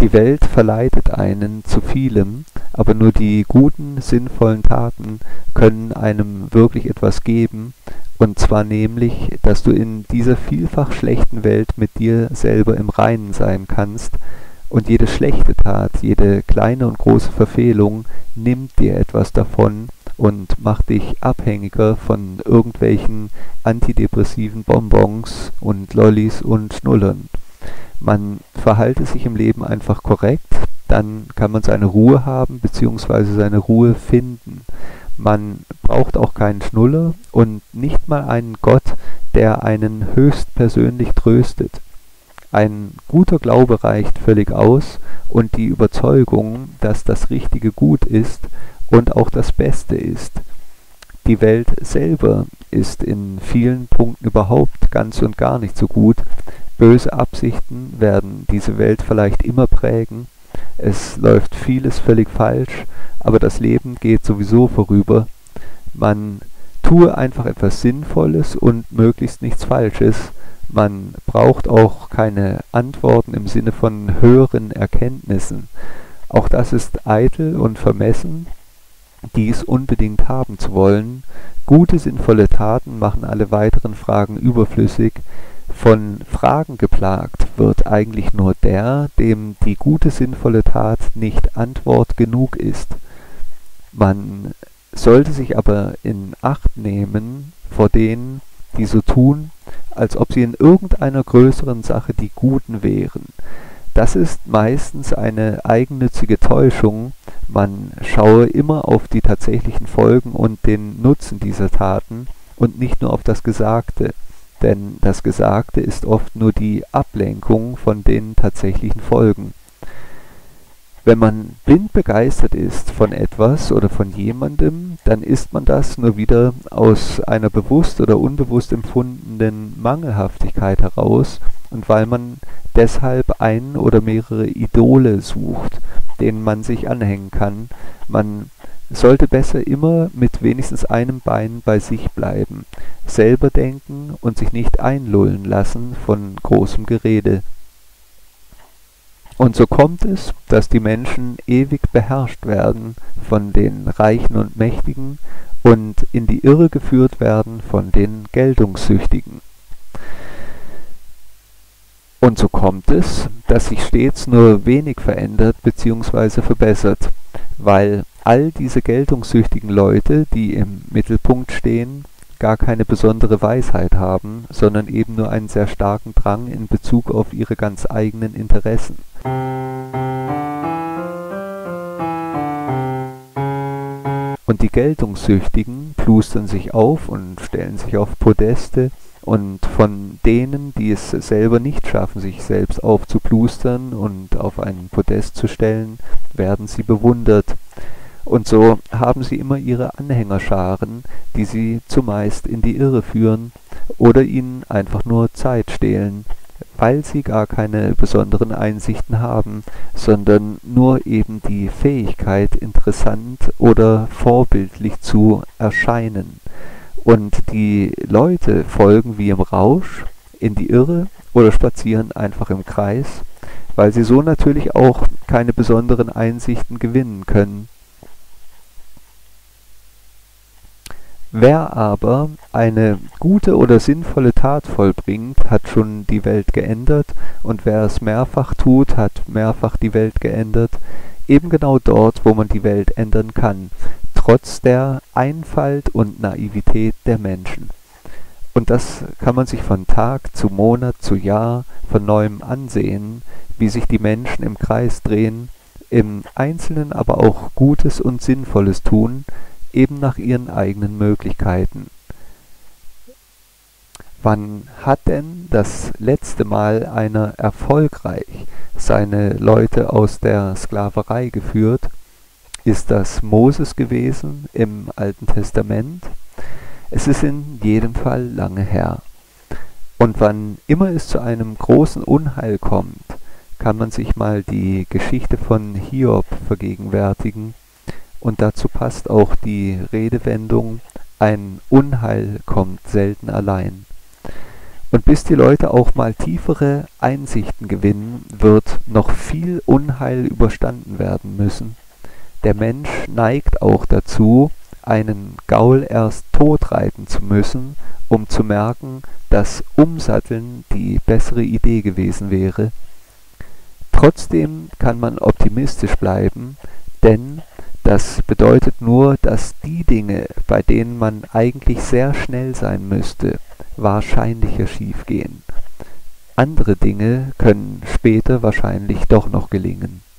Die Welt verleitet einen zu vielem, aber nur die guten, sinnvollen Taten können einem wirklich etwas geben, und zwar nämlich, dass du in dieser vielfach schlechten Welt mit dir selber im Reinen sein kannst, und jede schlechte Tat, jede kleine und große Verfehlung nimmt dir etwas davon und macht dich abhängiger von irgendwelchen antidepressiven Bonbons und Lollis und Schnullern. Man verhalte sich im Leben einfach korrekt, dann kann man seine Ruhe haben bzw. seine Ruhe finden. Man braucht auch keinen Schnuller und nicht mal einen Gott, der einen höchstpersönlich tröstet. Ein guter Glaube reicht völlig aus, und die Überzeugung, dass das Richtige gut ist und auch das Beste ist. Die Welt selber ist in vielen Punkten überhaupt ganz und gar nicht so gut. Böse Absichten werden diese Welt vielleicht immer prägen. Es läuft vieles völlig falsch, aber das Leben geht sowieso vorüber. Man tue einfach etwas Sinnvolles und möglichst nichts Falsches. Man braucht auch keine Antworten im Sinne von höheren Erkenntnissen. Auch das ist eitel und vermessen, dies unbedingt haben zu wollen. Gute, sinnvolle Taten machen alle weiteren Fragen überflüssig. Von Fragen geplagt wird eigentlich nur der, dem die gute, sinnvolle Tat nicht Antwort genug ist. Man sollte sich aber in Acht nehmen vor denen, die so tun, als ob sie in irgendeiner größeren Sache die Guten wären. Das ist meistens eine eigennützige Täuschung. Man schaue immer auf die tatsächlichen Folgen und den Nutzen dieser Taten und nicht nur auf das Gesagte, denn das Gesagte ist oft nur die Ablenkung von den tatsächlichen Folgen. Wenn man blind begeistert ist von etwas oder von jemandem, dann ist man das nur wieder aus einer bewusst oder unbewusst empfundenen Mangelhaftigkeit heraus und weil man deshalb ein oder mehrere Idole sucht, denen man sich anhängen kann. Man sollte besser immer mit wenigstens einem Bein bei sich bleiben, selber denken und sich nicht einlullen lassen von großem Gerede. Und so kommt es, dass die Menschen ewig beherrscht werden von den Reichen und Mächtigen und in die Irre geführt werden von den Geltungssüchtigen. Und so kommt es, dass sich stets nur wenig verändert bzw. verbessert, weil all diese geltungssüchtigen Leute, die im Mittelpunkt stehen, gar keine besondere Weisheit haben, sondern eben nur einen sehr starken Drang in Bezug auf ihre ganz eigenen Interessen. Und die Geltungssüchtigen plustern sich auf und stellen sich auf Podeste, und von denen, die es selber nicht schaffen, sich selbst aufzuplustern und auf einen Podest zu stellen, werden sie bewundert. Und so haben sie immer ihre Anhängerscharen, die sie zumeist in die Irre führen oder ihnen einfach nur Zeit stehlen, weil sie gar keine besonderen Einsichten haben, sondern nur eben die Fähigkeit, interessant oder vorbildlich zu erscheinen. Und die Leute folgen wie im Rausch in die Irre oder spazieren einfach im Kreis, weil sie so natürlich auch keine besonderen Einsichten gewinnen können. Wer aber eine gute oder sinnvolle Tat vollbringt, hat schon die Welt geändert, und wer es mehrfach tut, hat mehrfach die Welt geändert, eben genau dort, wo man die Welt ändern kann, trotz der Einfalt und Naivität der Menschen. Und das kann man sich von Tag zu Monat zu Jahr von neuem ansehen, wie sich die Menschen im Kreis drehen, im Einzelnen aber auch Gutes und Sinnvolles tun, eben nach ihren eigenen Möglichkeiten. Wann hat denn das letzte Mal einer erfolgreich seine Leute aus der Sklaverei geführt? Ist das Moses gewesen im Alten Testament? Es ist in jedem Fall lange her. Und wann immer es zu einem großen Unheil kommt, kann man sich mal die Geschichte von Hiob vergegenwärtigen. Und dazu passt auch die Redewendung, ein Unheil kommt selten allein. Und bis die Leute auch mal tiefere Einsichten gewinnen, wird noch viel Unheil überstanden werden müssen. Der Mensch neigt auch dazu, einen Gaul erst totreiten zu müssen, um zu merken, dass Umsatteln die bessere Idee gewesen wäre. Trotzdem kann man optimistisch bleiben, denn das bedeutet nur, dass die Dinge, bei denen man eigentlich sehr schnell sein müsste, wahrscheinlicher schiefgehen. Andere Dinge können später wahrscheinlich doch noch gelingen.